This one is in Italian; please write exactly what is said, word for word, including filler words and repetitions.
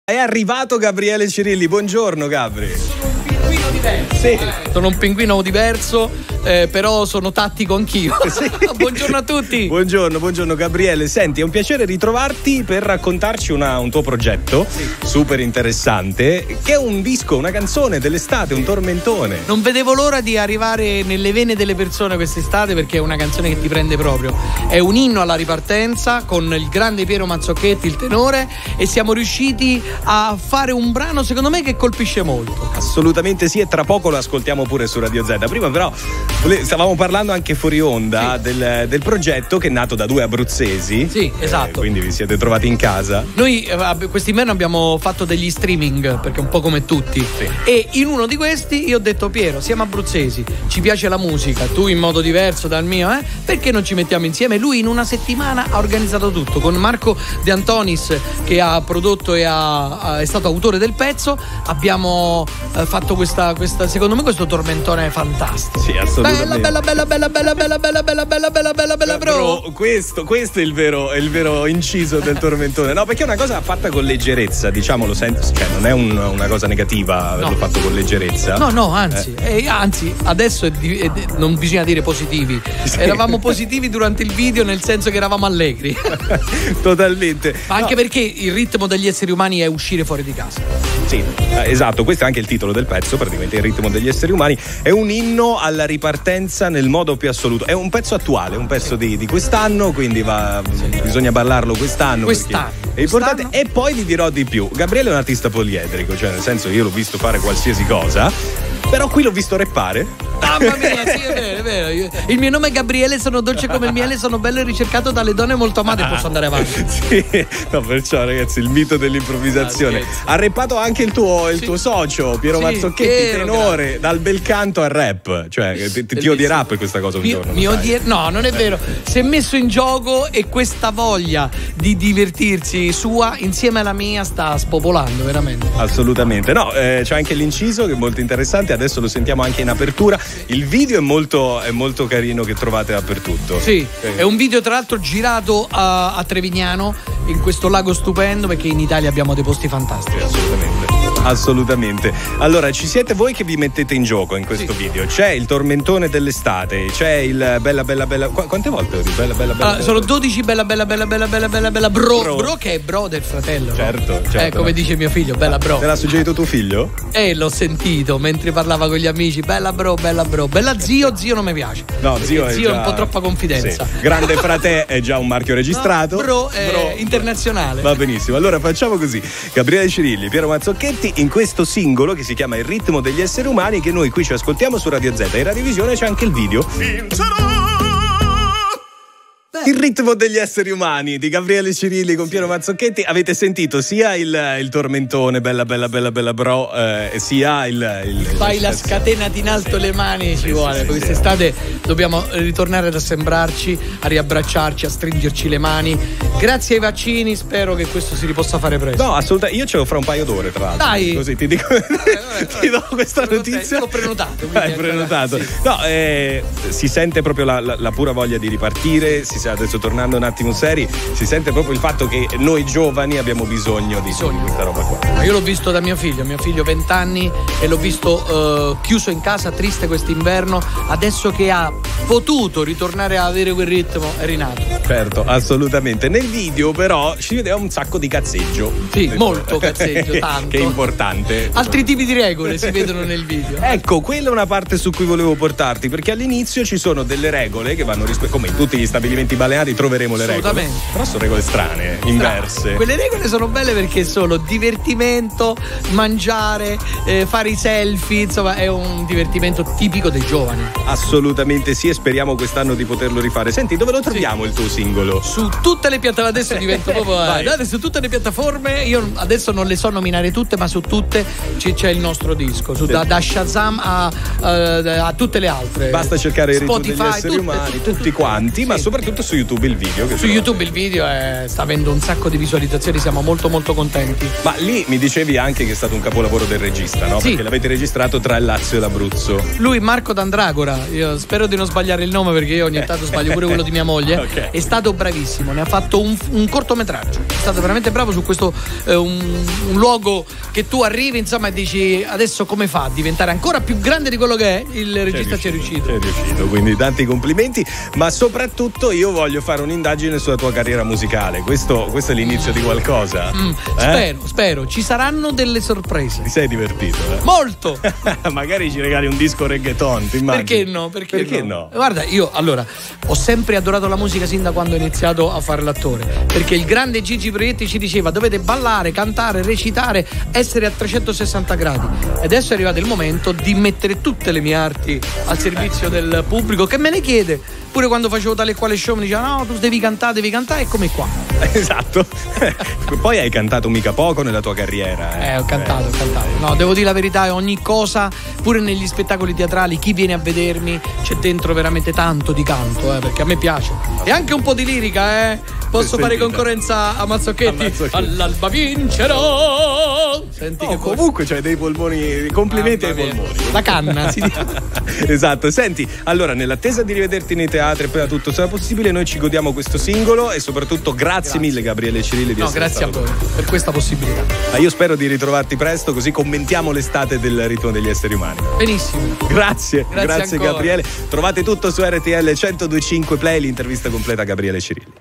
È arrivato Gabriele Cirilli, buongiorno Gabri. Sono un pinguino diverso. Sì. Eh. Sono un pinguino diverso, eh, però sono tattico anch'io. Sì. Buongiorno a tutti. Buongiorno, buongiorno Gabriele. Senti, è un piacere ritrovarti per raccontarci una, un tuo progetto sì. super interessante, che è un disco, una canzone dell'estate, un tormentone. Non vedevo l'ora di arrivare nelle vene delle persone quest'estate, perché è una canzone che ti prende proprio. È un inno alla ripartenza con il grande Piero Mazzocchetti, il tenore, e siamo riusciti a fare un brano secondo me che colpisce molto. Assolutamente sì, e tra poco lo ascoltiamo pure su Radio Z. Prima però stavamo parlando anche fuori onda sì. del, del progetto che è nato da due abruzzesi. Sì, esatto. Eh, quindi vi siete trovati in casa. Noi eh, quest'inverno abbiamo fatto degli streaming, perché un po' come tutti sì. E in uno di questi io ho detto: Piero, siamo abruzzesi, ci piace la musica, tu in modo diverso dal mio, eh? Perché non ci mettiamo insieme? Lui in una settimana ha organizzato tutto con Marco De Antonis, che ha prodotto e ha è stato autore del pezzo. Abbiamo eh, fatto questa, questa secondo me questo tormentone fantastico. Sì, assolutamente. Bella bella bella bella bella bella bella bella bella bella bella bro. bro questo, questo è il vero, è il vero inciso del tormentone. No, perché è una cosa fatta con leggerezza, diciamolo, cioè non è un, una cosa negativa averlo no. fatto con leggerezza. No, no, anzi, eh. Eh, anzi, adesso è di, è, non bisogna dire positivi. Sì. Eravamo positivi durante il video, nel senso che eravamo allegri. Totalmente. Ma anche no. perché il ritmo degli esseri umani è uscire fuori di casa. Sì, esatto, questo è anche il titolo del pezzo, praticamente il ritmo degli esseri umani. È un inno alla ripartenza nel modo più assoluto. È un pezzo attuale, un pezzo di, di quest'anno, quindi va, sì. bisogna ballarlo quest'anno. Quest'anno. È importante. Quest'anno. E poi vi dirò di più. Gabriele è un artista poliedrico, cioè nel senso io l'ho visto fare qualsiasi cosa, però qui l'ho visto rappare. Mamma mia, sì, è vero, è vero. Il mio nome è Gabriele, sono dolce come il miele, sono bello e ricercato dalle donne molto amate. Ah, posso andare avanti? Sì, no, perciò ragazzi, il mito dell'improvvisazione. Ah, ha rappato anche il tuo, il sì. tuo socio, Piero sì, Mazzocchetti, Piero, tenore, grazie. Dal bel canto al rap. Cioè, ti, ti odierà per questa cosa un mi, giorno. Mi odier- no, non è vero. Si è messo in gioco e questa voglia di divertirsi sua, insieme alla mia, sta spopolando veramente. Assolutamente. No, eh, c'è anche l'inciso che è molto interessante, adesso lo sentiamo anche in apertura. Il video è molto, è molto carino, che trovate dappertutto. Sì, eh. È un video tra l'altro girato a, a Trevignano, in questo lago stupendo, perché in Italia abbiamo dei posti fantastici. Assolutamente. Assolutamente. Allora, ci siete voi che vi mettete in gioco in questo sì. video. C'è il tormentone dell'estate, c'è il bella bella bella. Qu- quante volte ho detto bella bella bella? Ah, sono dodici bella bella bella bella bella bella bella bro. Bro, bro che è bro del fratello. Certo, no? certo. Eh, come dice mio figlio, bella bro. Te l'ha suggerito tuo figlio? Eh, l'ho sentito mentre parlava con gli amici. Bella bro, bella bro. Bella zio, zio non mi piace. No, zio è zio già... è un po' troppa confidenza. Sì. Grande frate è già un marchio registrato. No, bro è bro. internazionale. Va benissimo. Allora facciamo così. Gabriele Cirilli, Piero Mazzocchetti in questo singolo che si chiama Il ritmo degli esseri umani, che noi qui ci ascoltiamo su Radio Z. In radiovisione c'è anche il video. Il ritmo degli esseri umani di Gabriele Cirilli con Piero Mazzocchetti. Avete sentito sia il, il tormentone bella bella bella bella bro eh, sia il, il fai la scatenati in alto sì. le mani ci sì, vuole sì, quest'estate sì. Dobbiamo ritornare ad assembrarci, a riabbracciarci, a stringerci le mani. Grazie ai vaccini, spero che questo si possa fare presto. No, assolutamente, io ce l'ho fra un paio d'ore tra l'altro. Dai, così ti dico vabbè, vabbè, ti do questa notizia. L'ho prenotato. Hai prenotato. Sì. No, eh, si sente proprio la, la, la pura voglia di ripartire. Si adesso tornando un attimo seri, si sente proprio il fatto che noi giovani abbiamo bisogno di, bisogno. di questa roba qua. Io l'ho visto da mio figlio, mio figlio venti anni, e l'ho visto uh, chiuso in casa, triste quest'inverno. Adesso che ha potuto ritornare a avere quel ritmo, è rinato. Certo, assolutamente. Nel video però ci vedeva un sacco di cazzeggio. Sì, molto cazzeggio, tanto. Che è importante. Altri tipi di regole si vedono nel video. Ecco, quella è una parte su cui volevo portarti, perché all'inizio ci sono delle regole che vanno rispe- come in tutti gli stabilimenti balneari troveremo le regole. Però sono regole strane, inverse. Quelle regole sono belle perché sono divertimento, mangiare, eh, fare i selfie, insomma è un divertimento tipico dei giovani. Assolutamente sì, e speriamo quest'anno di poterlo rifare. Senti, dove lo troviamo sì. il tuo singolo? Su tutte le piattaforme, adesso divento proprio eh, su tutte le piattaforme, io adesso non le so nominare tutte, ma su tutte c- c'è il nostro disco, su, sì. da, da Shazam a, a, a tutte le altre. Basta cercare il ritmo Spotify, degli esseri tutte, umani, tutte, tutti tutte, quanti, sì. ma soprattutto soprattutto su YouTube il video. Che su YouTube il video è, sta avendo un sacco di visualizzazioni, siamo molto molto contenti. Ma lì mi dicevi anche che è stato un capolavoro del regista, no? Sì. Perché l'avete registrato tra il Lazio e l'Abruzzo. Lui, Marco D'Andragora, io spero di non sbagliare il nome perché io ogni tanto sbaglio pure quello di mia moglie. Okay. È stato bravissimo, ne ha fatto un, un cortometraggio, è stato veramente bravo su questo eh, un, un luogo che tu arrivi insomma e dici adesso come fa a diventare ancora più grande di quello che è. Il regista ci è riuscito, ci è riuscito, quindi tanti complimenti, ma soprattutto io voglio fare un'indagine sulla tua carriera musicale. Questo, questo è l'inizio di qualcosa. Mm, eh? Spero, spero, ci saranno delle sorprese. Ti sei divertito? Eh? Molto. Magari ci regali un disco reggaeton, ti immagini? Perché no? Perché, Perché no? no? Guarda, io allora ho sempre adorato la musica sin da quando ho iniziato a fare l'attore, perché il grande Gigi Proietti ci diceva dovete ballare, cantare, recitare, essere a trecentosessanta gradi. E adesso è arrivato il momento di mettere tutte le mie arti al servizio del pubblico che me ne chiede. Pure quando facevo tale e quale show mi diceva no, tu devi cantare, devi cantare, eccomi qua. Esatto. Poi hai cantato mica poco nella tua carriera. Eh, eh ho cantato, ho cantato. No, devo dire la verità, ogni cosa, pure negli spettacoli teatrali, chi viene a vedermi c'è dentro veramente tanto di canto, eh, perché a me piace. E anche un po' di lirica, eh. Posso fare concorrenza a Mazzocchetti? A Mazzocchetti. All'alba vincerò. Senti oh, che comunque c'hai dei polmoni, complimenti ai polmoni. La canna, si dice. Esatto. Senti, allora nell'attesa di rivederti nei teatri e poi a tutto sarà possibile, noi ci godiamo questo singolo e soprattutto grazie, grazie. mille Gabriele Cirilli di no, essere grazie stato a voi per questa possibilità. Ma io spero di ritrovarti presto così commentiamo l'estate del ritmo degli esseri umani. Benissimo. Grazie, grazie, grazie Gabriele. Trovate tutto su R T L centodue e cinque Play, l'intervista completa a Gabriele Cirilli.